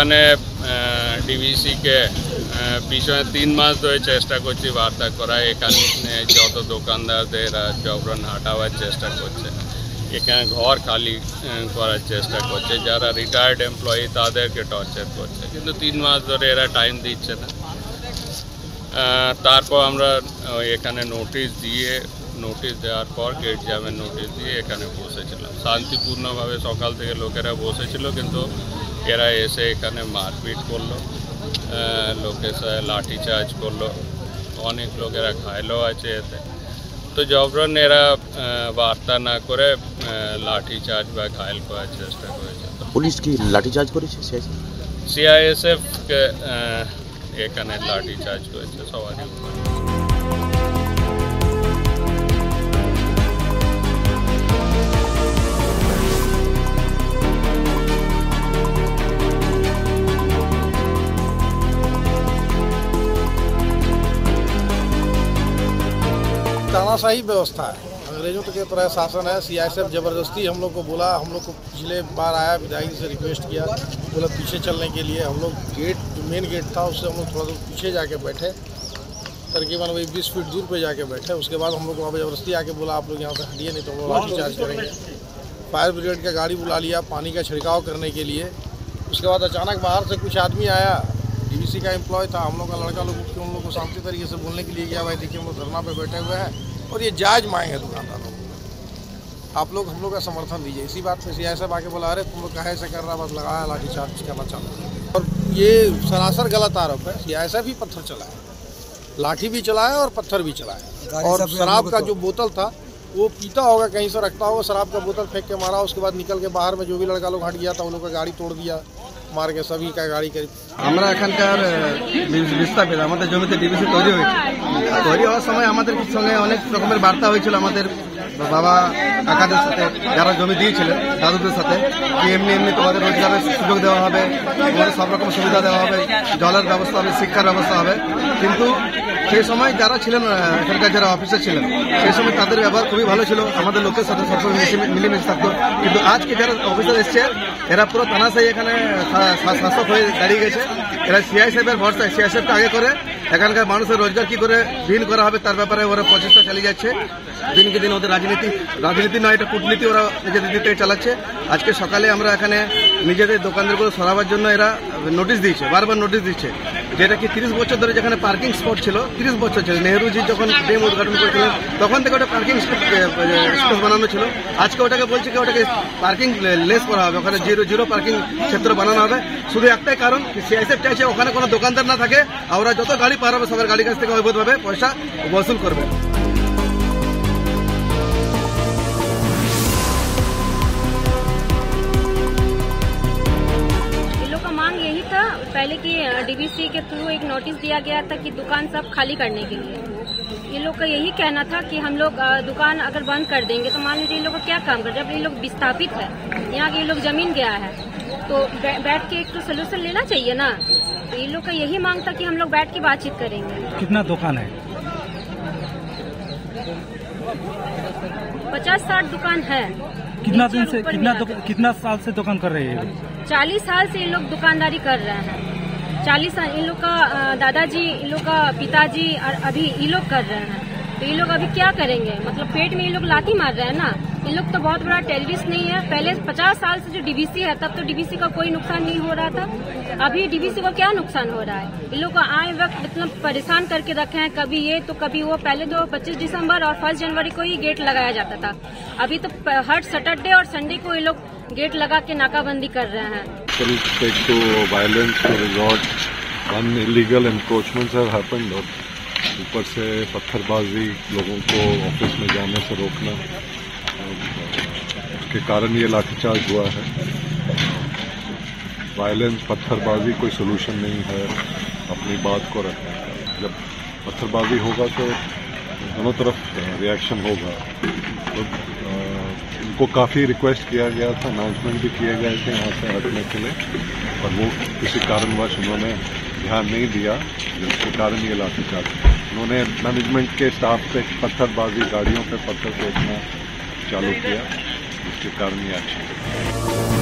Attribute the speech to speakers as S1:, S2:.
S1: এখানে ডিভিসি কে পিছনে 3 মাস ধরে চেষ্টা করছি বার্তা করা। এখানে যত দোকানদারদের জবরন হাঁটাবার চেষ্টা করছে, এখানে ঘর খালি করার চেষ্টা করছে, যারা রিটায়ার্ড এমপ্লয়ি তাদেরকে টর্চার করছে, কিন্তু 3 মাস ধরে এরা টাইম দিচ্ছে না। তারপর আমরা এখানে নোটিশ দেওয়ার পর গেট জ্যামের নোটিশ দিয়ে এখানে বসেছিলাম। শান্তিপূর্ণভাবে সকাল থেকে লোকেরা বসেছিল, কিন্তু এরা এসে এখানে মারপিট করলো, লোকের সাথে লাঠিচার্জ করলো, অনেক লোকেরা ঘায়লও আছে এতে। তো জবরন এরা বার্তা না করে লাঠিচার্জ বা ঘায়ল করার চেষ্টা করেছে।
S2: পুলিশ কি লাঠিচার্জ করেছে?
S1: সিআইএসএফ কে এখানে লাঠিচার্জ করেছে সবারই উপর।
S3: तानाशाही व्यवस्था है, अंग्रेजों के तरह शासन है। सीआईएसएफ ज़बरदस्ती हम लोग को बोला, हम लोग को पिछले बार आया, विधायक से रिक्वेस्ट किया, बोला पीछे चलने के लिए। हम लोग गेट जो मेन गेट था उससे हम लोग थोड़ा दूर पीछे जाके बैठे, तकरीबन वही 20 फीट दूर पे जाके बैठे। उसके बाद हम लोग को वहाँ पर ज़बरदस्ती आके बोला आप लोग यहाँ से हटिए, नहीं तो वो लाठीचार्ज करेंगे। फायर ब्रिगेड का गाड़ी बुला लिया पानी का छिड़काव करने के लिए। उसके बाद अचानक बाहर से कुछ आदमी आया, डीवीसी का एम्प्लॉय था, हम लोग का लड़का लोग उठ के उन लोग को शांति तरीके से बोलने के लिए गया, भाई देखिए हम लोग धरना पे बैठे हुए हैं और ये जायज़ मांग है दुकानदारों को, आप लोग हम लोग का समर्थन दीजिए। इसी बात पे सीआईएसएफ आके बोला अरे तुम लोग काहे से कर रहा, बस लगाया लाठीचार्ज करना चाहते हैं। और ये सरासर गलत आरोप है। सीआईएसएफ ही पत्थर चलाया, लाठी भी चलाया और पत्थर भी चलाया। और शराब का जो बोतल था वो पीता होगा, कहीं से रखता होगा, शराब का बोतल फेंक के मारा। उसके बाद निकल के बाहर में जो भी लड़का लोग हट गया था उन लोग का गाड़ी तोड़ दिया, मार के सभी का गाड़ी करीब।
S4: আমরা এখানকার বিস্তাপিত আমাদের জমিতে ডিভিসি তৈরি হয়েছে। তৈরি হওয়ার সময় আমাদের সঙ্গে অনেক রকমের বার্তা হয়েছিল আমাদের বাবা কাকাদের সাথে, যারা জমি দিয়েছিলেন দাদুদের সাথে, যে এমনি তোমাদের রোজগারের সুযোগ দেওয়া হবে, তোমাদের সব রকম সুবিধা দেওয়া হবে, জলের ব্যবস্থা হবে, শিক্ষার ব্যবস্থা হবে। কিন্তু সেই সময় যারা ছিলেন এখানকার যারা অফিসার ছিলেন সেই সময় তাদের ব্যবহার খুবই ভালো ছিল, আমাদের লোকের সাথে সবসময় মিলেমিশে থাকতো। কিন্তু আজকে যারা অফিসার এসছে এরা পুরো তানাশাই এখানে শাসক হয়ে দাঁড়িয়ে গেছে। এরা সিআইএসএফের ভরসায়, সিআইএসএফকে আগে করে এখানকার মানুষের রোজগার কি করে বিহীন করা হবে তার ব্যাপারে ওরা প্রচেষ্টা চালিয়ে যাচ্ছে। দিনকে দিন ওদের রাজনীতি নয়, এটা কূটনীতি ওরা নিজেদের দিক থেকে চালাচ্ছে। আজকে সকালে আমরা এখানে নিজেদের দোকানদারগুলো সরাবার জন্য এরা নোটিশ দিয়েছে, বারবার নোটিশ দিচ্ছে, যেটা কি 30 বছর ধরে যেখানে পার্কিং স্পট ছিল, 30 বছর ছিল, নেহরুজি যখন ড্যাম উদ্ঘাটন করেছিলেন তখন থেকে ওটা পার্কিং স্পেস বানানো ছিল। আজকে ওটাকে বলছে কি ওটাকে পার্কিং লেস করা হবে, ওখানে জিরো পার্কিং ক্ষেত্র বানানো হবে। শুধু একটাই কারণ, সিআইএসএফ চাইছে ওখানে কোনো দোকানদার না থাকে, ওরা যত গাড়ি পার হবে সবার গাড়ির কাছ থেকে অবৈধভাবে পয়সা বসুল করবে।
S5: पहले कि डीवीसी के थ्रू एक नोटिस दिया गया था कि दुकान सब खाली करने के लिए। ये लोग का यही कहना था कि हम लोग दुकान अगर बंद कर देंगे तो मान लीजिए ये लोग क्या काम कर, जब ये लोग विस्थापित है, यहाँ के ये लोग जमीन गया है तो बैठ के एक तो सोल्यूशन लेना चाहिए ना। तो ये लोग का यही मांग था कि हम लोग बैठ के बातचीत करेंगे।
S6: कितना दुकान है?
S5: 50-60 दुकान है।
S6: कितना दिन से कितना साल से दुकान कर रहे हैं?
S5: 40 साल से ये लोग दुकानदारी कर रहे हैं। 40 साल इन लोग का दादाजी, इन लोग का पिताजी और अभी ये लोग कर रहे हैं। तो ये लोग अभी क्या करेंगे? मतलब पेट में ये लोग लाठी मार रहे हैं ना। ये लोग तो बहुत बड़ा टेररिस्ट नहीं है। पहले 50 साल से जो डीवीसी है तब तो डीवीसी का कोई नुकसान नहीं हो रहा था, अभी डीवीसी को क्या नुकसान हो रहा है? ये लोग को आए वक्त इतना परेशान करके रखे हैं, कभी ये तो कभी वो। पहले तो 25 दिसंबर और 1 जनवरी को ही गेट लगाया जाता था, अभी तो हर सैटरडे और संडे को ये लोग गेट लगा के नाकाबंदी कर रहे हैं।
S7: To violence to resort, one illegal encroachments have happened और ऊपर से पत्थरबाजी, लोगों को ऑफिस में जाने से रोकना, के कारण ये लाठीचार्ज हुआ है। वायलेंस, पत्थरबाजी कोई सोल्यूशन नहीं है अपनी बात को रखने का। जब पत्थरबाजी होगा तो दोनों तरफ रिएक्शन होगा। तो इनको काफ़ी रिक्वेस्ट किया गया था, अनाउंसमेंट भी किए गए थे यहाँ से हटने के लिए, पर वो किसी कारणवश उन्होंने ध्यान नहीं दिया, जिसके कारण ये लाठीचार्ज। उन्होंने मैनेजमेंट के स्टाफ पे पत्थरबाजी, गाड़ियों पे पत्थर फेंकना चालू किया, जिसके कारण ये एक्शन।